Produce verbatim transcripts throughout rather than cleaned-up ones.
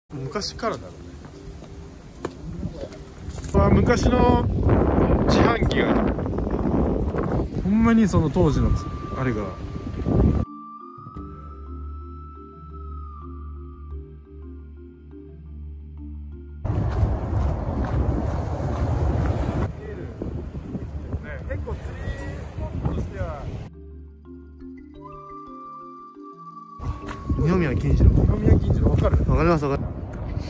昔からだろうね。あ、昔の自販機がほんまにその当時のあれが結構釣りスポットとしては二宮金次郎。 二宮金次郎わかる？ わかりますわかります。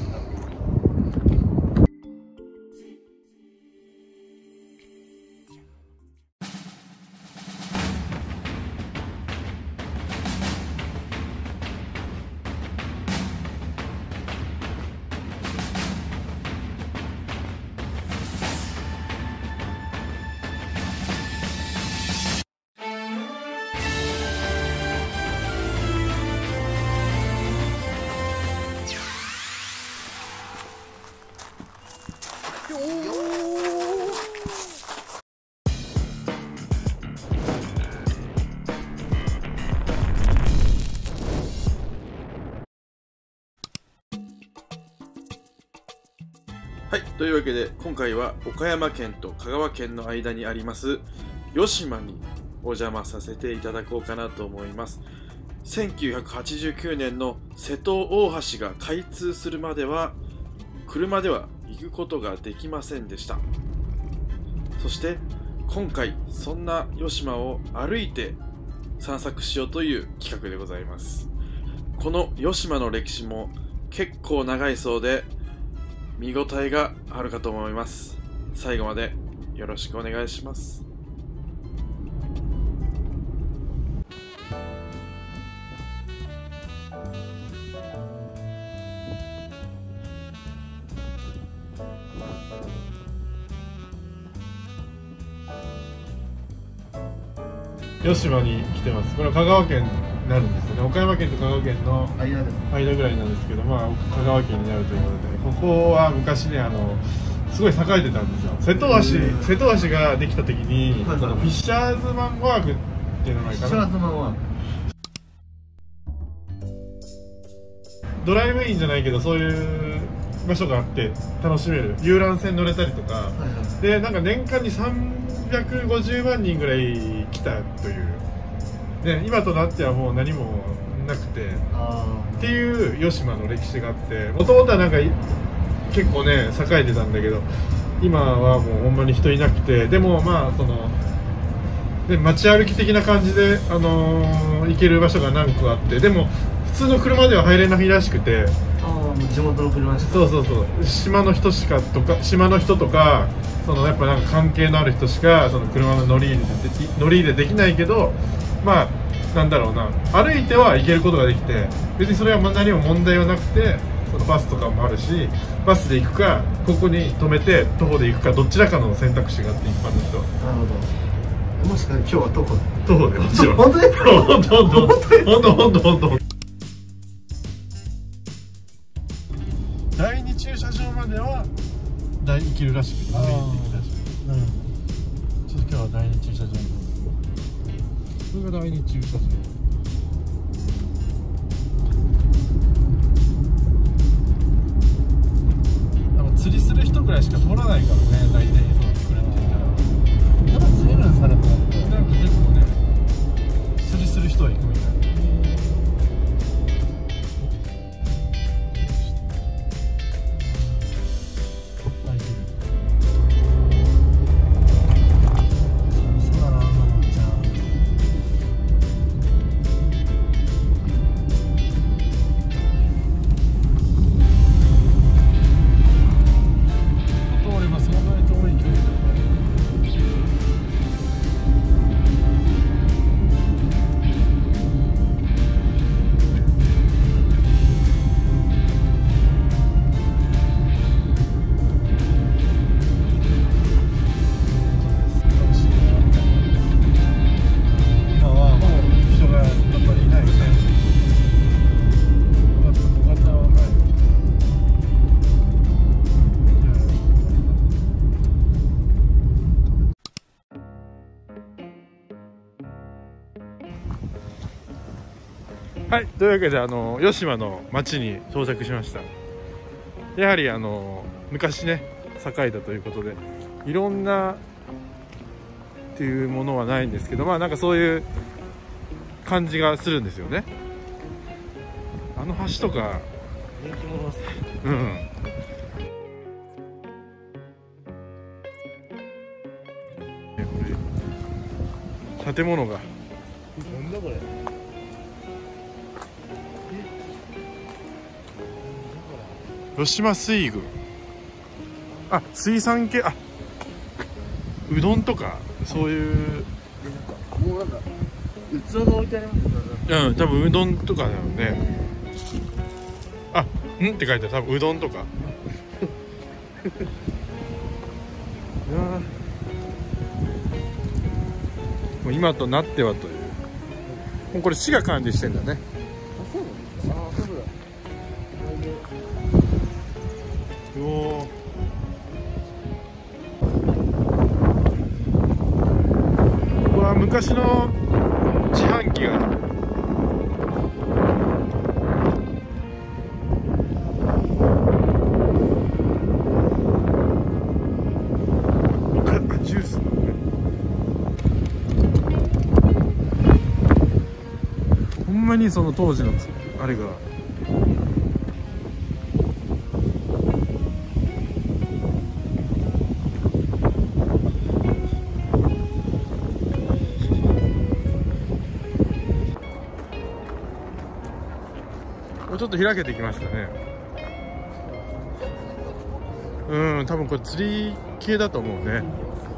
はい、というわけで今回は岡山県と香川県の間にあります与島にお邪魔させていただこうかなと思います。せんきゅうひゃくはちじゅうきゅうねんの瀬戸大橋が開通するまでは車では行くことができませんでした。そして今回そんな与島を歩いて散策しようという企画でございます。この与島の歴史も結構長いそうで見応えがあるかと思います。最後までよろしくお願いします。 与島に来てます。これは香川県になるんですよね。岡山県と香川県の間です。 間ぐらいなんですけど、まあ香川県になるということで、ここは昔ね、あのすごい栄えてたんですよ。瀬戸橋、瀬戸橋ができた時に、 はいはい、 フィッシャーズマンワークっていう名前かな。 フィッシャーズマンワーク。 ドライブインじゃないけど、そういう場所があって楽しめる。遊覧船乗れたりとか、はいはい、でなんか年間にさんびゃくごじゅうまんにんぐらい来たという。で今となってはもう何もなくてっていう与島の歴史があって、もともとはなんか結構ね栄えてたんだけど、今はもうほんまに人いなくて、でもまあそので街歩き的な感じで、あのー、行ける場所が何個かあって、でも普通の車では入れないらしくて、 ああもう地元の車しか。 そうそうそう、島の人しかとか島の人とかそのやっぱなんか関係のある人しかその車の乗り入れで乗り入れできないけど、まあなんだろうな、歩いては行けることができて、別にそれは何も問題はなくて、そのバスとかもあるし、バスで行くかここに止めて徒歩で行くか、どちらかの選択肢があって、一般の人。 なるほど。もしかして今日は徒歩徒歩でもちろん。 本当ですか？ 本当本当本当本当本当。だいに駐車場までは行けるらしくて、歩いて行くらしくて、うん、ちょっと今日はだいに駐車場に。これがだいに駐車場。でも釣りする人くらいしか通らないからね、大体そう来るって言ったら。やっぱ釣れるんですかね、これ。なんか結構ね、釣りする人は行くみたいな。はい、というわけであの与島の町に到着しました。 やはりあの昔ね栄えたということで、いろんなっていうものはないんですけど、まあなんかそういう感じがするんですよね。あの橋とか人気者ですね。 うん、これ建物がなんだこれ。 吉島水軍、あ、水産系、あ、うどんとかそういう、 もうなんか器が置いてありますね。 うん、多分うどんとかだよね。あ、んって書いてある、多分うどんとか。いやもう今となってはという、もうこれ市が管理してんだね。 あ、そうなんですか。あ、そうだ。 おお、うわ、昔の自販機が。ジュース。ほんまにその当時のあれが。ちょっと開けてきましたね。うん、多分これ釣り系だと思うね。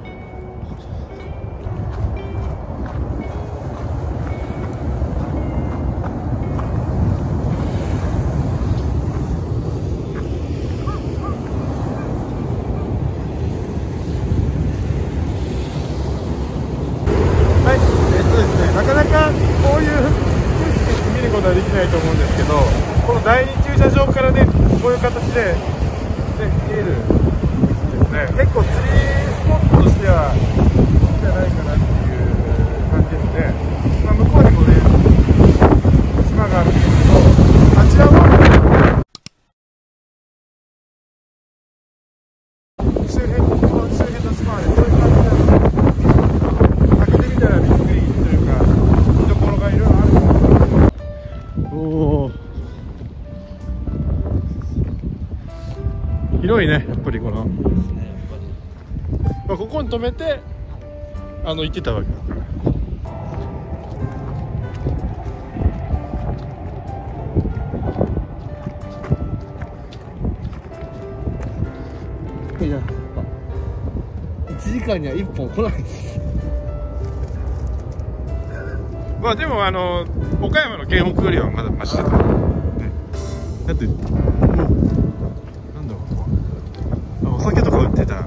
はい、えっとですね、なかなかこういう景色見ることはできないと思うんですけど、この第二駐車場からね、こういう形で、ね、見えるですね。結構釣りスポットとしてはいいんじゃないかなっていう感じですね。まあ、向こうにもね、島があるんですけど、あちらの周辺、この周辺の島はね、そういう感じなんです。開けてみたらびっくりというか、見どころがいろいろあるんですけど。おー、広いね、やっぱりこの、まあ、ここに止めてあの行ってたわけだから。 いや、いちじかんにはいっぽん来ないです。 まあでもあの岡山の県北よりはまだマシだと思う、ね、だってもうなんだろう、あ、お酒とか売ってた、ね、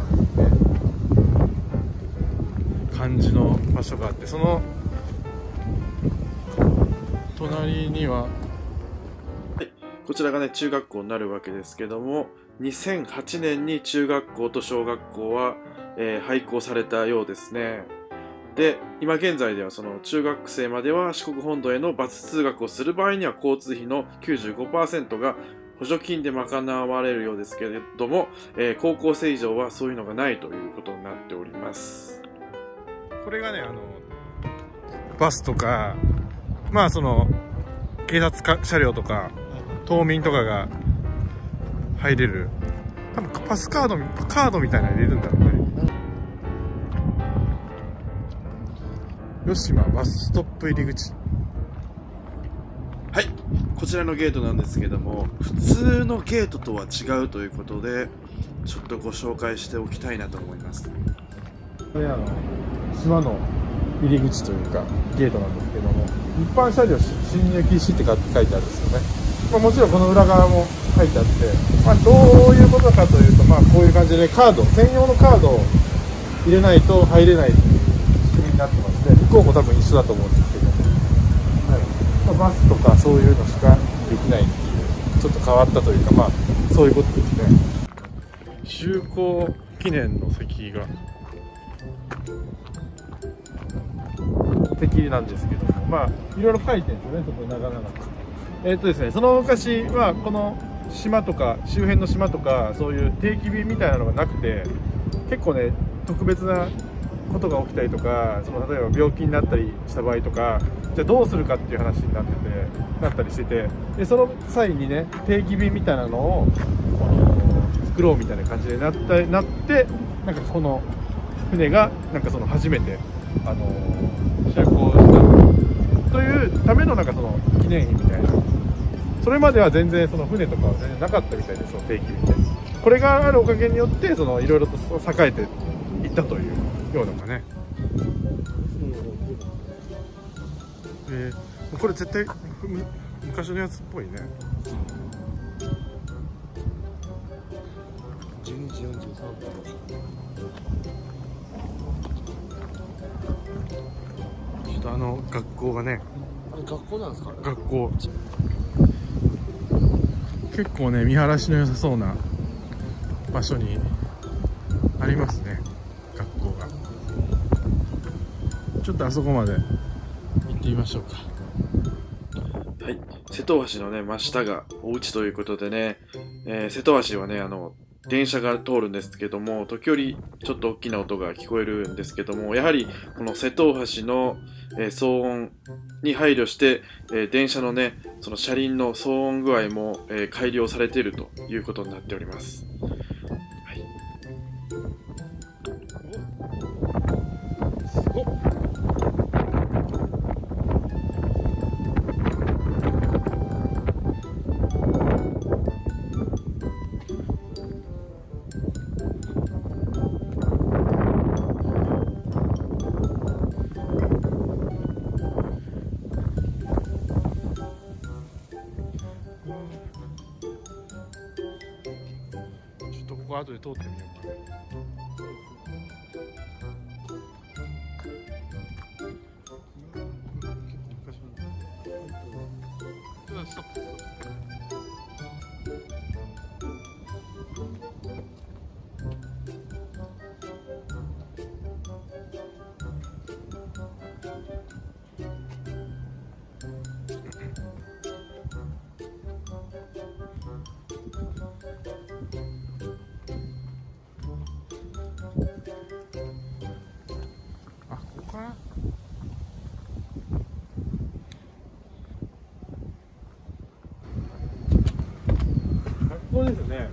感じの場所があって、その隣には、はい、 こちらがね中学校になるわけですけども、にせんはちねんに中学校と小学校は、えー、廃校されたようですね。で、今現在ではその中学生までは四国本土へのバス通学をする場合には交通費の きゅうじゅうごパーセント が補助金で賄われるようですけれども、えー、高校生以上はそういうのがないということになっております。 これがね、あのバスとか、まあその警察か車両とか島民とかが入れる、多分パスカードカードみたいなの入れるんだろうね。吉島バスストップ入り口。 はい、こちらのゲートなんですけども、普通のゲートとは違うということで、ちょっとご紹介しておきたいなと思います。 これあの島の入り口というかゲートなんですけども、一般車両進入禁止って書いてあるんですよね。まあ、もちろんこの裏側も書いてあって、まあ、どういうことかというと、まあ、こういう感じでカード、専用のカードを入れないと入れないという仕組みになってまして、向こうも多分一緒だと思うんですけど、はい、まあ、バスとかそういうのしかできないっていう、ちょっと変わったというか、まあ、そういうことですね。就航記念の席が席なんですけども、まあいろいろ書いてるんですよね、そこに長々と。えーっとですね、その昔はこの島とか周辺の島とかそういう定期便みたいなのがなくて、結構ね特別なことが起きたりとか、その例えば病気になったりした場合とか、じゃあどうするかっていう話になっててなったりしてて、でその際にね定期便みたいなのを作ろうみたいな感じでなったなって、なんかこの船がなんかその初めてあの就航したというためのなんかその記念碑みたいな。それまでは全然その船とかは全然なかったみたいです、その定期便で。これがあるおかげによってそのいろいろと栄えていったというようなかね。えー、これ絶対昔のやつっぽいね。 じゅうにじよんじゅうさんぷん。 ちょっとあの学校がね、 あれ学校なんですか？ 学校結構ね見晴らしの良さそうな場所にありますね、学校が。ちょっとあそこまで行ってみましょうか。 はい、瀬戸橋のね真下がお家ということでね、えー、瀬戸橋はねあの電車が通るんですけども、時折ちょっと大きな音が聞こえるんですけども、やはりこの瀬戸橋の、えー、騒音に配慮して、えー、電車のねその車輪の騒音具合も、えー、改良されているということになっております。はい、 すごっ。ここ後で通ってみようかな。学校ですね。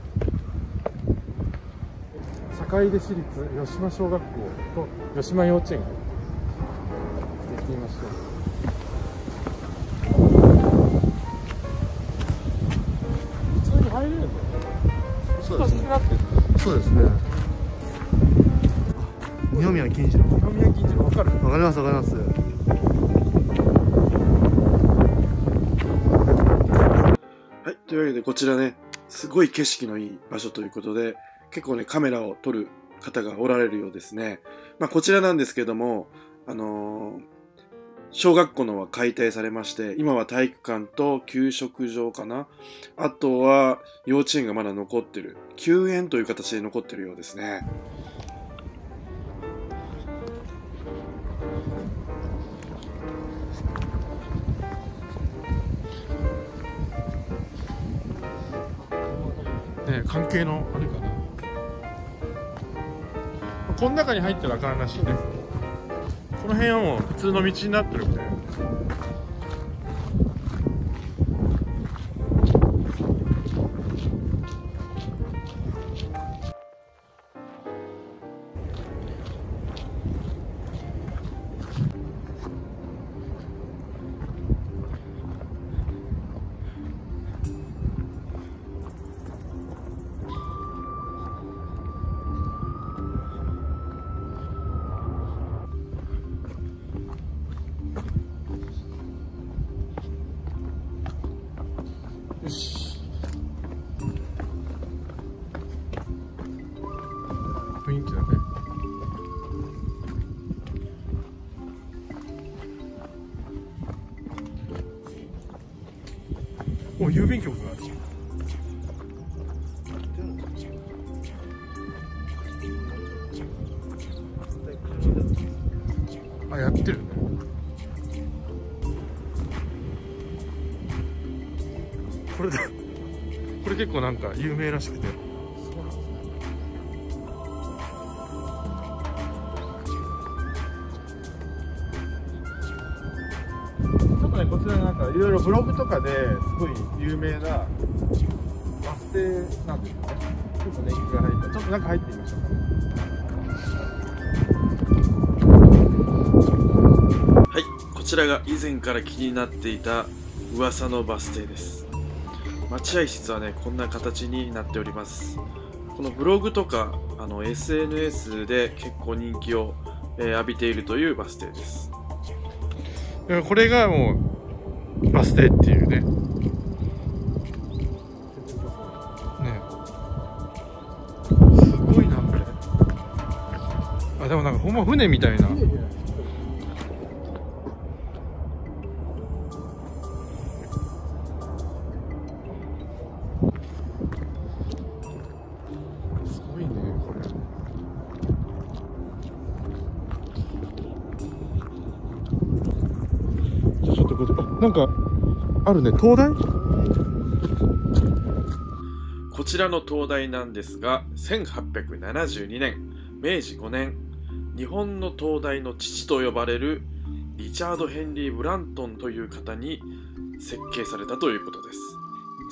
坂出市立吉間小学校と吉間幼稚園が行ってみましょう。普通に入れるんだよね。 そうですね。 なってる。 そうですね。二宮金次郎。 二宮金次郎わかる？ わかりますわかります。 はい、というわけでこちらねすごい景色のいい場所ということで、結構ねカメラを撮る方がおられるようですね。まあ、こちらなんですけども、あのー、小学校のは解体されまして、今は体育館と給食場かな、あとは幼稚園がまだ残ってる、休園という形で残ってるようですね。 ね、関係のあれかな。この中に入ったらあかんらしいね。この辺はもう普通の道になってるみたいな。よし。雰囲気だね。お、郵便局がある。あ、やってるね。これだ。これ結構構なんか有名らしくて。ちょっとね、こちらなんかいろいろブログとかですごい有名なバス停なんですよね。ちょっと年季が入った、ちょっと中入ってみましょうかね。 はい、こちらが以前から気になっていた噂のバス停です。待合室はね、こんな形になっております。このブログとかあの エスエヌエス で結構人気を、えー、浴びているというバス停です。 これがもうバス停っていうね。ね。すごいなこれ。あ、でもなんかほんま船みたいな。なんかあるね、灯台。 こちらの灯台なんですが、せんはっぴゃくななじゅうにねん、めいじごねん、日本の灯台の父と呼ばれるリチャード・ヘンリー・ブラントンという方に設計されたということです。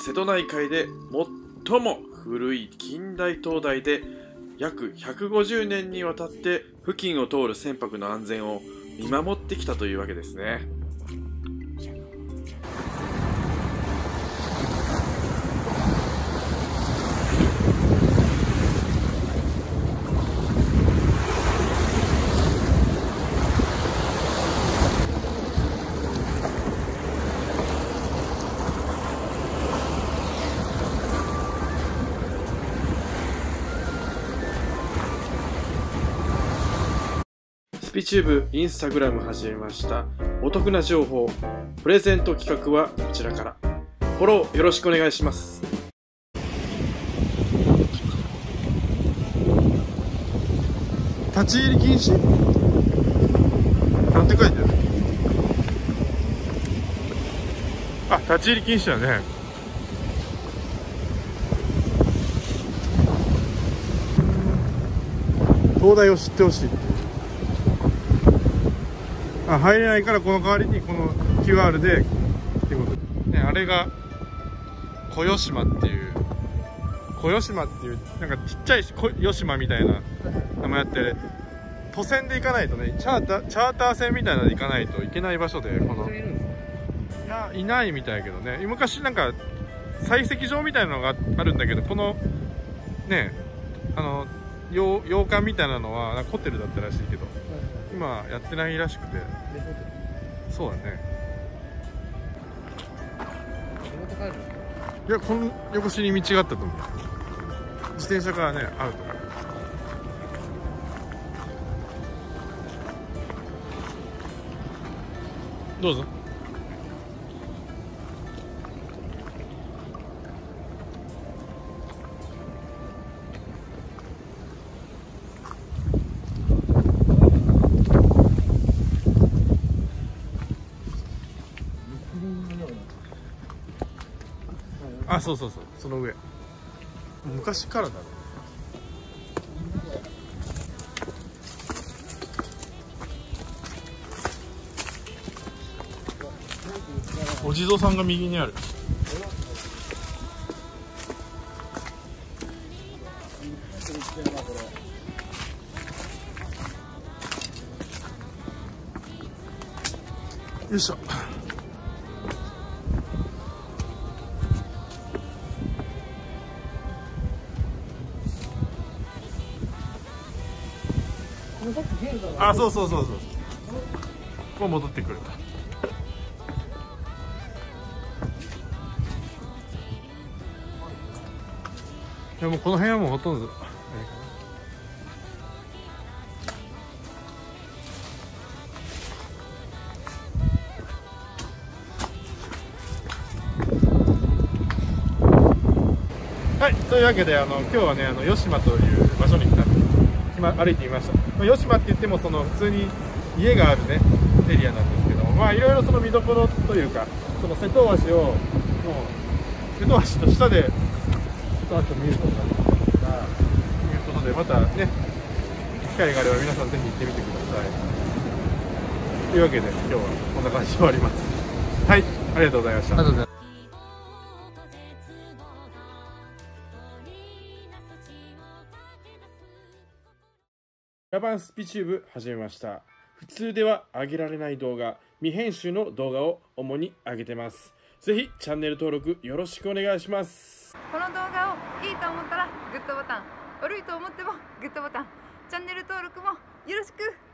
瀬戸内海で最も古い近代灯台で、約ひゃくごじゅうねんにわたって付近を通る船舶の安全を見守ってきたというわけですね。スピチューブ、インスタグラム始めました。お得な情報、プレゼント企画はこちらから。フォローよろしくお願いします。 立ち入り禁止なんて書いてある。あ、立ち入り禁止だね。灯台を知ってほしい。あ、入れないからこの代わりにこの キューアール でっていうことで、ね、あれが小与島っていう小与島っていうなんかちっちゃい小与島みたいな名前やって、都線で行かないとね、チャーターチャーター船みたいなので行かないといけない場所で、このいやいないみたいやけどね、昔なんか採石場みたいなのがあるんだけど、このねあの洋洋館みたいなのはなんかホテルだったらしいけど、今やってないらしくて。そうだね。いや、この横しに道があったと思う。自転車からねアウトから。どうぞ。あ、そうそうそう、その上。昔からだろう。お地蔵さんが右にある。よいしょ。あ、そうそうそうそう。こう戻ってくる。でもこの辺はもうほとんど。はい、というわけであの今日はねあの与島という場所に来たんです。今歩いてみました。まあ、与島って言ってもその普通に家があるねエリアなんですけども、まあいろいろその見どころというか、その瀬戸大橋をもう瀬戸大橋の下でとあと見ることができますが、 ということでまたね機会があれば皆さんぜひ行ってみてください。というわけで今日はこんな感じで終わります。はい、ありがとうございました。 ありがとうございます。 ラバンスピチューブ始めました。普通では上げられない動画、未編集の動画を主に上げてます。ぜひチャンネル登録よろしくお願いします。 この動画をいいと思ったらグッドボタン、悪いと思ってもグッドボタン、チャンネル登録もよろしく。